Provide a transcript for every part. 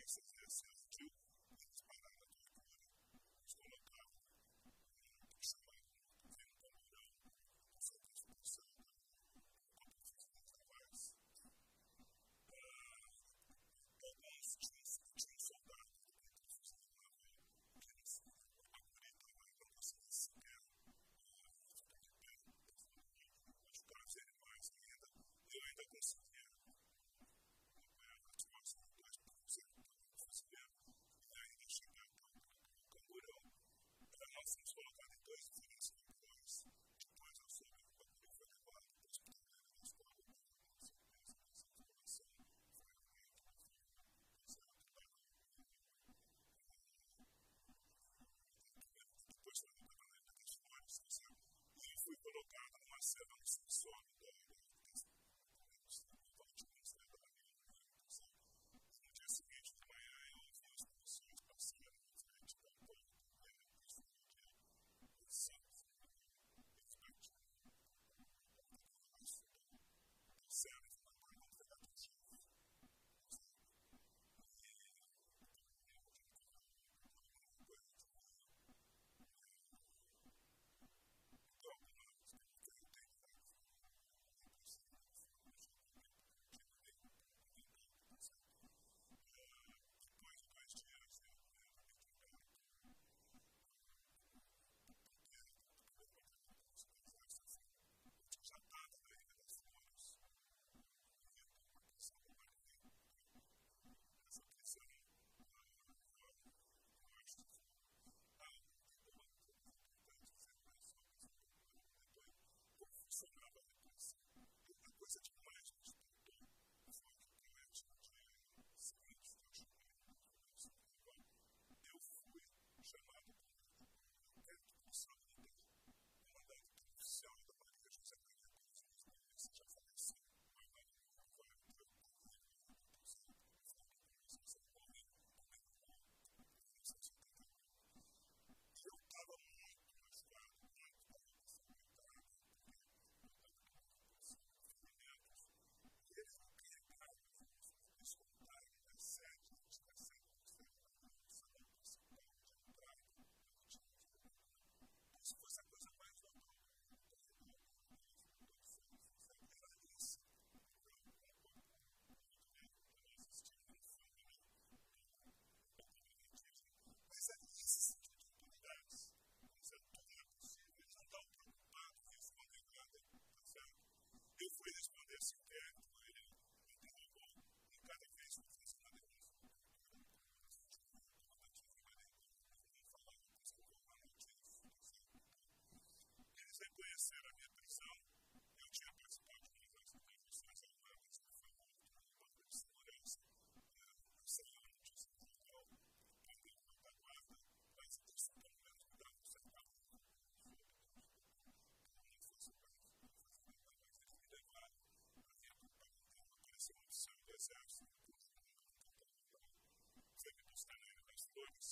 se assistiu, eles pararam a tortura, os colocavam no chamado governo Tamborão, com certa expulsão do campo de trabalhos. Alguns tinham soldados do campo de fuzilamento, que eles acreditavam que não conseguiam sequer ficar de pé, mas para serem mais ainda, eu ainda conseguia ativar os soldados para fuzilar e ainda chegar até o Camburão. Nós fomos colocados em 2 diferentes camburões, depois eu soube que o Camburão foi levado para o hospital da escola, depois foi levado para as flores, e eu fui colocado numa cela no subsolo do Ministério da Agricultura. No dia seguinte de manhã eu ouvi as pessoas passando em frente da porta do ministro de Santos, do Sérgio, que foi um entregado-chefe. Funcionava depois. A coisa que mais me espantou foi que o colete de seguinte que eu chamei eu fui chamado por responsabilidade comandante pelo oficial da Maria José Maria Cruz, que já faleceu, mas não foi eu estava muito machucado, eles não carregaram os comentários das sedes dos cassetes se fosse a coisa mais normal era isso mas é esse sentido de oportunidades tudo é possível, eles não estão preocupados em responder nada, tá certo? Eu fui responder esse inquérito, ele interrogou em cada vez que eu fiz uma denúncia. Eles reconheceram a minha prisão, eu tinha participado de uma das negociações armadas que foi uma banca de segurança, selando de Portugal, também da guarda, mas isso pelo menos me dava um certo valor. Não fosse mais, mas eles me levaram a minha companhia, apareceu um oficial do exército, foi me buscar na Ilha das Flores.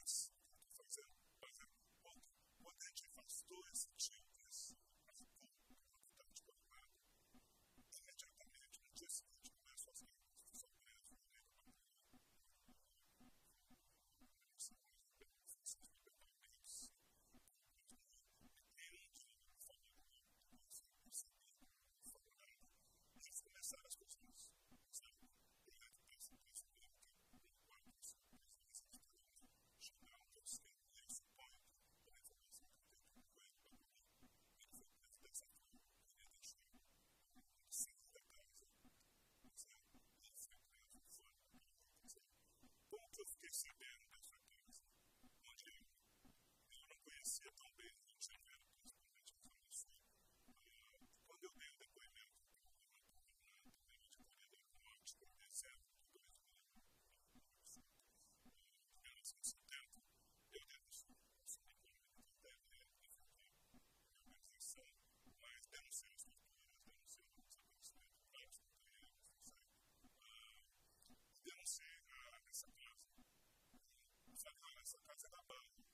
faz, quando a gente afastou esse tipo, esse quantidade de qualidade, imediatamente no dia seguinte começam as guerras de São Pedro, isso é mais liberalmente, eles começaram as questões. Como que eu fiquei sabendo dessa coisa? Onde eu não conhecia tão bem o Rio de Janeiro, principalmente no Rio Sul. Quando eu dei o depoimento no programa de Corredor Norte, por dezembro de 1970, eu denunciei a organização, mas denunciei as torturas, denunciei o desaparecimento de vários companheiros, denunciei essa casa. Essa casa é da banda.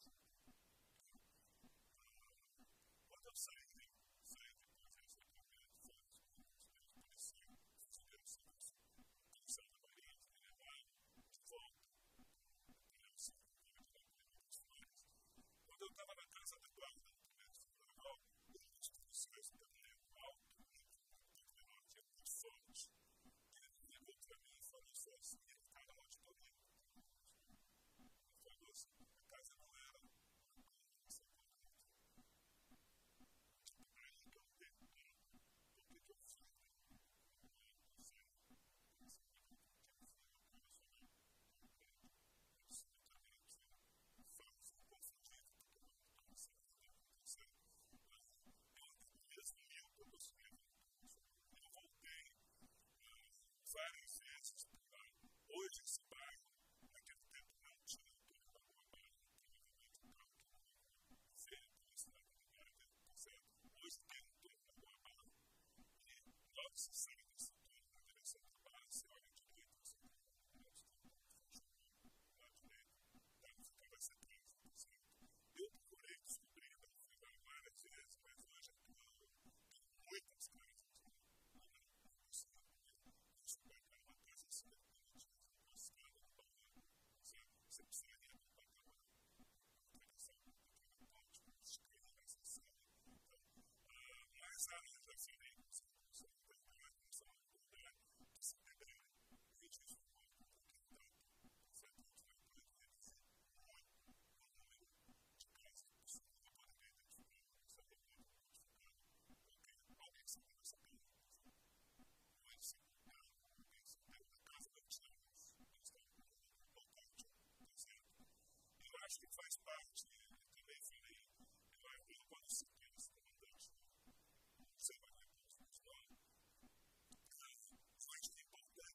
Quando eu saí depois dessa carreira de fãs, os policiais fizeram serviço. A polícia da Bahia me levaram de volta para o circuito da Bahia dos Flores. Quando eu estava na casa da guarda do primeiro funeral, um dos policiais que estava lendo alto, que era muito forte, ele ligou para mim e falou só assim, ele está na auditoria. Ele falou assim, a casa não era essa coisa. Aí que eu perguntei por que eu fui várias vezes. Hoje esse bairro, naquele tempo não tinha tudo da Rua Bairro, provavelmente um carro que não veio pela cidade de Guarda, tá certo? Hoje tem um turno da Rua Bairro e logo se sai desse turno na direção do bar, você olha à direita, você tem um à direita, deve ficar mais atrás, tá certo? Eu procurei descobrir, eu fui lá várias vezes, mas hoje é tudo, tem muitas casas. Você precisaria pagar uma operação daquele ponte, escrever essa sala. Mas a minha já falei, você não tem mais noção da liberdade de se pegar e de expor com tranquilidade. Certo? A gente vai poder reduzir muito o número de casas possível de poder identificar essa demanda modificada. Porque alguém se deu essa pergunta. Ou ele se deu, alguém se deu da casa da Tiana. Eu acho que faz parte, também falei, eu quando citei esse comandante, você vai ver pouco no nome, foi de importante.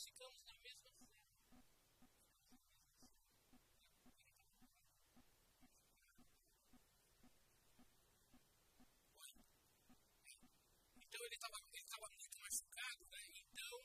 ficamos na mesma cena. Então ele estava muito machucado, né? Então,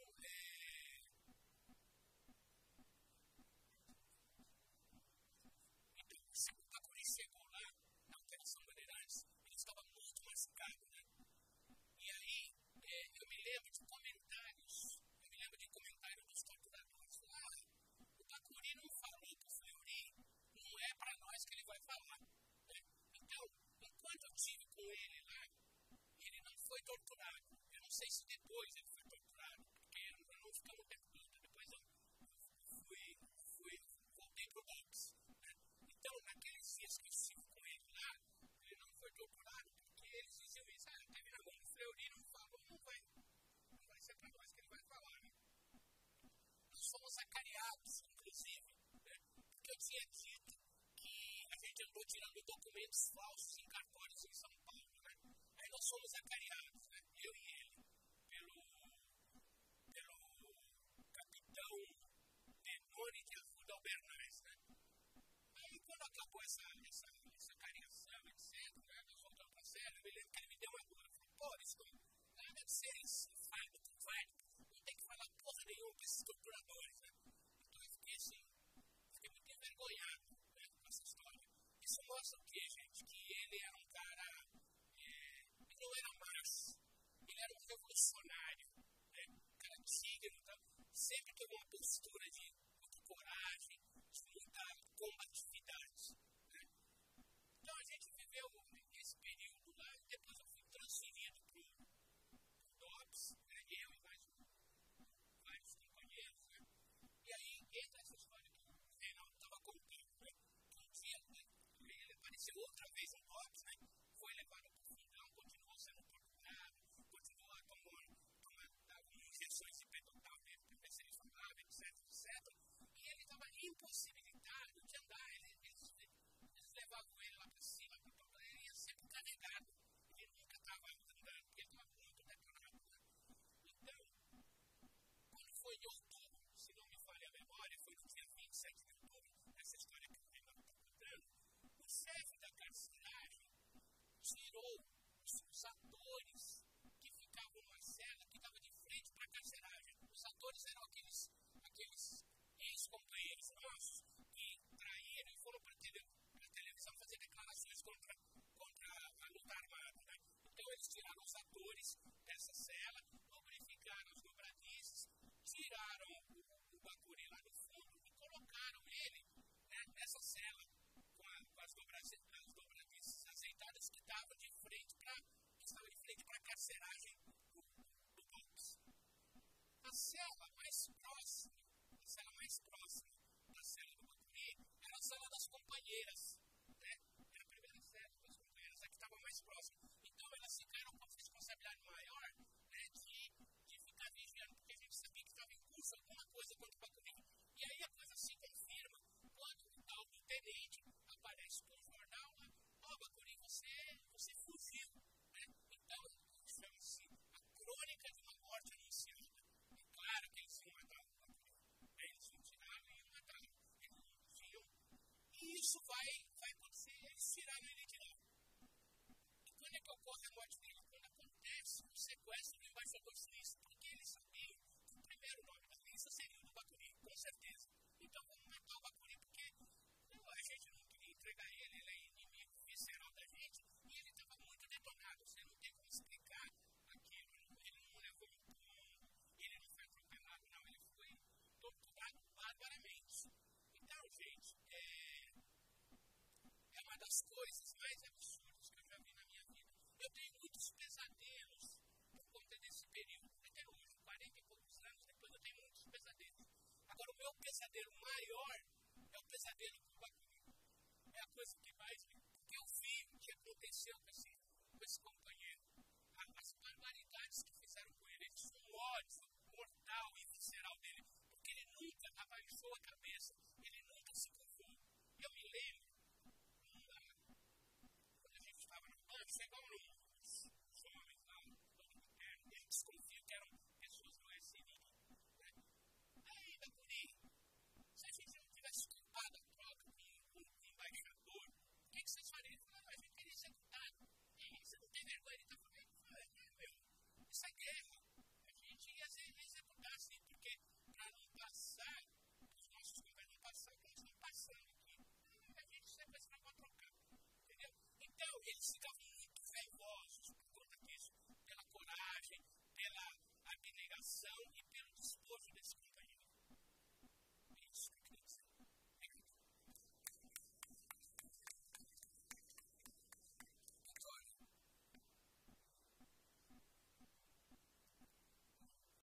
o Bacuri chegou lá na Operação Bandeirantes, ele estava muito machucado, né? E aí, eu me lembro de comentários dos torturadores. O Bacuri não falou para o Fleury, não é para nós que ele vai falar, né? Então, enquanto eu estive com ele lá, ele não foi torturado. Eu não sei se depois ele foi torturado, porque eu não ficava o tempo todo. Depois eu voltei para o boxe, né? Então, naqueles dias que eu estive com ele lá, ele não foi torturado, porque eles diziam isso. Teve na mão do Fleury, não falou, não vai ser para nós que ele vai falar, né? Nós fomos acariados, inclusive, né? Porque eu tinha dito que a gente andou tirando documentos falsos em cartórios em São Paulo, né? Aí nós fomos acariados, né? Eu e ele, pelo capitão Denone de Arruda Albernaz, né? Aí quando acabou essa cariação, etc., né? Nós voltamos para a série, eu me lembro que ele me deu uma dura. Falei, pô, isso nada de ser isso, vai, não tem que falar porra nenhuma para esses torturadores, né? Então eu fiquei muito envergonhado, né, com essa história. Isso mostra o quê, gente? Que ele era um cara, ele não era macho, ele era um revolucionário, né? Um cara digno, tá? Sempre teve uma postura de muita coragem, de muita combatividade, né? Então a gente viveu esse período lá, depois eu fui transferido para o DOPS, né? Eu e mais vários companheiros, né? E aí entra essa história que o Reinaldo estava contando, né? Que um dia, né, ele apareceu outra vez no DOPS, né? Foi levado para o fundão, continuou sendo torturado, continuou dava injeções de petotal mesmo, para ver se ele falava, etc. E ele estava impossibilitado de andar. Eles levavam ele lá para cima, ele ia sempre carregado. Ele nunca estava andando, porque ele estava muito detonado, né? Então, quando foi em outubro, se não me falha a memória, foi no dia 27 de outubro, essa história que o Reinaldo está contando, o chefe da carceragem tirou os atores que ficavam numa cela que estava de frente para a carceragem. Os atores eram aqueles ex-companheiros nossos que traíram e foram para a televisão fazer declarações contra a luta armada, né? Então eles tiraram os atores dessa cela, lubrificaram os dobradiços, tiraram o Bacuri lá do fundo e colocaram ele, né, nessa cela com as dobradiças azeitadas que estavam de frente para a carceragem do box. A cela mais próxima da cela do Bacuri era a cela das companheiras, né? Era a primeira cela das companheiras, a que estava mais próxima. Então elas ficaram com a responsabilidade maior, né, de ficar vigiando, porque a gente sabia que estava em curso alguma coisa contra o Bacuri. E aí a coisa se confirma quando o tal do tenente aparece com o jornal, né? Bacuri, você fugiu, né? Então, chama-se a crônica de uma morte anunciada. É claro que eles iam matar o Bacuri. Eles iam tirar e iam matar. Eles fugiam. E isso vai acontecer, eles tiraram ele de lá. E quando é que ocorre a morte dele? Quando acontece o sequestro do embaixador suíço, porque eles sabiam que o primeiro nome da lista seria o do Bacuri, com certeza. Então vamos matar o Bacuri, porque a gente não queria entregar ele é inimigo visceral da gente, e ele estava muito detonado. Você não tem como explicar aquilo. Ele não levou um pombo, ele não foi atropelado, não. Ele foi torturado barbaramente. Então, gente, é uma das coisas mais absurdas que eu já vi na minha vida. Eu tenho muitos pesadelos por conta desse período. Até hoje, 40 e poucos anos depois, eu tenho muitos pesadelos. Agora, o meu pesadelo maior é o pesadelo com o Bacuri. É a coisa que mais me... Porque eu vi o que aconteceu com esse companheiro. As barbaridades que fizeram com ele. Eles tinham um ódio mortal e visceral dele. Porque ele nunca abaixou a cabeça. Ele nunca se curvou. Eu me lembro, quando a gente estava no banco, chegou um